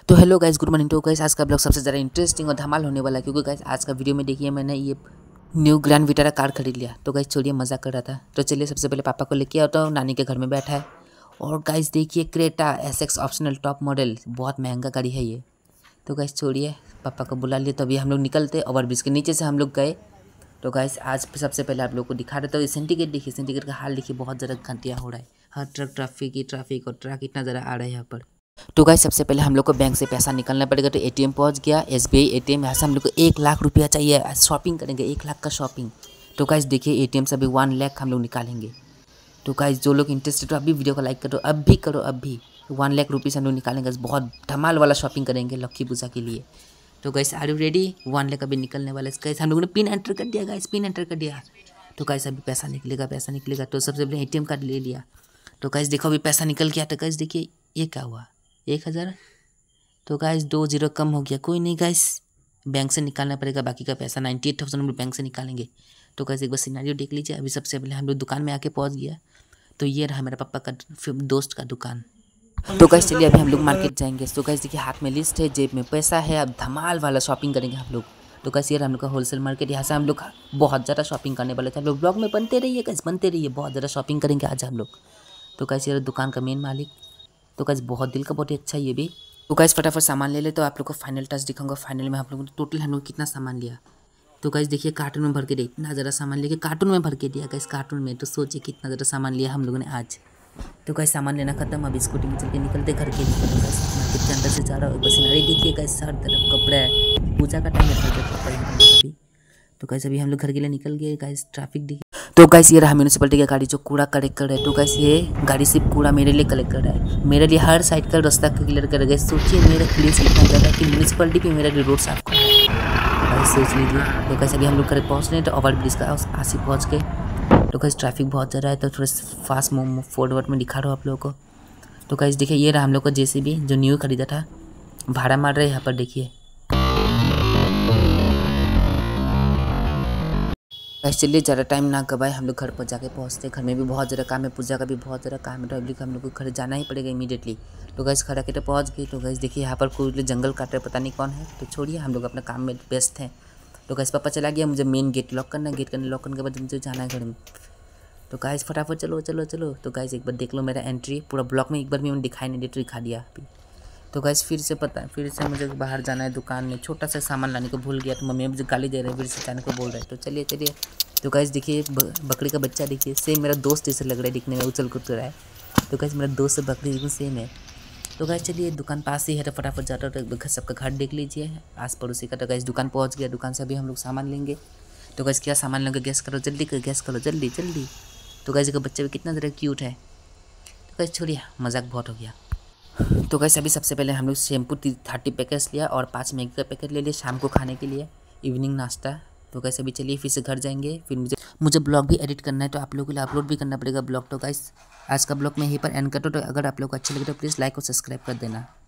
तो hello guys, good morning. तो guys आज का ब्लॉग सबसे ज़्यादा इंटरेस्टिंग और धमाल होने वाला है, क्योंकि गाइस आज का वीडियो में देखिए मैंने ये न्यू ग्रैंड विटारा कार खरीद लिया। तो गाइस चलिए मज़ा कर रहा था, तो चलिए सबसे पहले पापा को लेके आता हूँ। नानी के घर में बैठा है। और गाइस देखिए Creta SX optional top model, बहुत महंगा गाड़ी है ये। तो गाइस छोड़िए, पापा को बुला लिए। तो अभी हम लोग निकलते ओवरब्रिज के नीचे से हम लोग गए। तो गाइस आज सबसे पहले आप लोग को दिखा रहे थे सिंडिकेट। देखिए सिंडिकेट का हाल देखिए, बहुत ज़्यादा घंटिया हो रहा है। हर ट्रैफिक और ट्रक इतना ज़्यादा आ रहा है यहाँ पर। तो गाइस सबसे पहले हम लोग को बैंक से पैसा निकालना पड़ेगा। तो ATM पहुंच गया, SBI ATM। यहाँ से हम लोग को 1 लाख रुपया चाहिए, शॉपिंग करेंगे 1 लाख का शॉपिंग। तो गाइस देखिए ATM से अभी 1 लाख हम लोग निकालेंगे। तो गाइस जो लोग इंटरेस्टेड हो अभी वीडियो को लाइक करो, अब भी करो, अब भी 1 लाख रुपीज़ हम लोग निकालेंगे। बहुत धमाल वाला शॉपिंग करेंगे लक्की पूजा के लिए। तो guys are you ready? 1 lakh अभी निकलने वाला है। गाइस हम लोगों ने पिन एंटर कर दिया, गाइस पिन एंटर कर दिया। तो गाइस अभी पैसा निकलेगा। तो सबसे पहले ATM कार्ड ले लिया। तो गाइस देखो अभी पैसा निकल गया। तो गाइस देखिए ये क्या हुआ, 1000। तो गाइस 2 0 कम हो गया। कोई नहीं गाइस, बैंक से निकालना पड़ेगा बाकी का पैसा। 98,000 हम लोग बैंक से निकालेंगे। तो गाइस एक बार सिनेरियो देख लीजिए। अभी सबसे पहले हम लोग दुकान में आके पहुंच गया। तो ये रहा मेरा पापा का दोस्त का दुकान। तो गाइस चलिए अभी हम लोग मार्केट जाएंगे। तो गाइस देखिए हाथ में लिस्ट है, जेब में पैसा है। अब धमाल वाला शॉपिंग करेंगे हम लोग। तो गाइस ये रहा हम लोग का होलसेल मार्केट। यहाँ से हम लोग बहुत ज़्यादा शॉपिंग करने वाले थे। हम लोग ब्लॉग में बनते रहिए गाइस, बनते रहिए। बहुत ज़्यादा शॉपिंग करेंगे आज हम लोग। तो गाइस ये दुकान का मेन मालिक। तो गाइस बहुत दिल का बहुत ही अच्छा ये भी। तो गाइस फटाफट सामान ले ले। तो आप लोग को फाइनल टच दिखाऊंगा। फाइनल में आप लोगों ने टोटल हम लोग कितना सामान लिया। तो गाइस देखिए कार्टून में भर के दिया, इतना ज़्यादा सामान लेके कार्टून में भर के दिया गाइस, कार्टून में। तो सोचिए कितना ज़्यादा सामान लिया हम लोगों ने आज। तो गाइस सामान लेना खत्म। अब स्कूटी में चल के निकलते घर के लिए। तो गाइस मार्केट के अंदर से जा रहा हूँ। बसिनारी देखिए गाइस, हर तरफ कपड़ा है। पूजा का टाइम है, हर तरफ कपड़ा है। तो गाइस अभी हम लोग घर के लिए निकल गए। गाइस ट्रैफिक देखिए। तो गाइस ये रहा म्यूनिसिपैलिटी का गाड़ी जो कूड़ा कलेक्ट कर रहा है। तो गाइस ये गाड़ी सिर्फ कूड़ा मेरे लिए कलेक्ट कर रहा है, मेरे लिए हर साइड का रास्ता क्लियर कर रहा है। सोचिए मेरा पुलिस कितना ज़्यादा कि म्यूनिसिपैलिटी भी मेरा रोड साफ कर रहा है। गाइस सोच लीजिए। तो गाइस अभी हम लोग घर पहुँच रहे हैं। तो ओवरब्रिज का आस ही पहुँच गए। तो गाइस ट्रैफिक बहुत ज़्यादा है, तो थोड़ा फास्ट फॉरवर्ड में दिखा रहा हूँ आप लोगों को। तो गाइस देखिए ये रहा हम लोग का JCB जो न्यू खरीदा था, भाड़ा मार रहे हैं यहाँ पर देखिए। गाइस चलिए ज़्यादा टाइम ना गवाए, हम लोग घर पर जाके पहुँचते। घर में भी बहुत ज़्यादा काम है, पूजा का भी बहुत ज़्यादा काम है। तो अभी हम लोग को घर जाना ही पड़ेगा इमीडिएटली। तो गाइस घर आके तो पहुँच गए। तो गाइस देखिए यहाँ पर कोई जंगल काट रहे, पता नहीं कौन है। तो छोड़िए, हम लोग अपने काम में व्यस्त हैं। तो गाइस पापा चला गया, मुझे मेन गेट लॉक करना है। लॉक करने के बाद मुझे जाना है घर में। तो गाइस फटाफट चलो। तो गाइस एक बार देख लो मेरा एंट्री, पूरा ब्लॉक में एक बार भी मैंने दिखाई नहीं दिखा दिया अभी। तो गाइस फिर से मुझे बाहर जाना है दुकान में। छोटा सा सामान लाने को भूल गया, तो मम्मी मुझे गाली दे रहे हैं, फिर से जाने को बोल रहे हैं। तो चलिए। तो गाइस देखिए बकरी का बच्चा देखिए, सेम मेरा दोस्त जैसे लग रहा है दिखने में, उछल कूद रहा है। तो गाइस मेरा दोस्त से बकरी बिल्कुल सेम है। तो गाइस चलिए दुकान पास ही है, तो फटाफट जाता हूँ। तो सबका घर देख लीजिए आस पड़ोसी का। तो गाइस दुकान पहुँच गया। दुकान से अभी हम लोग सामान लेंगे। तो गाइस क्या सामान लेंगे गैस करो, जल्दी। तो गाइस का बच्चा भी कितना ज़्यादा क्यूट है। तो गाइस छोड़िए, मजाक बहुत हो गया। तो गाइस अभी सबसे पहले हम लोग शैम्पू 30 पैकेट्स लिया और 5 मैगी का पैकेट ले लिया शाम को खाने के लिए, इवनिंग नाश्ता। तो गाइस अभी चलिए फिर से घर जाएंगे। फिर मुझे ब्लॉग भी एडिट करना है, तो आप लोगों के लिए अपलोड भी करना पड़ेगा ब्लॉग। तो गाइस आज का ब्लॉग मैं यहीं पर एंड करता हूँ। तो अगर आप लोग को अच्छा लगे तो प्लीज़ लाइक और सब्सक्राइब कर देना।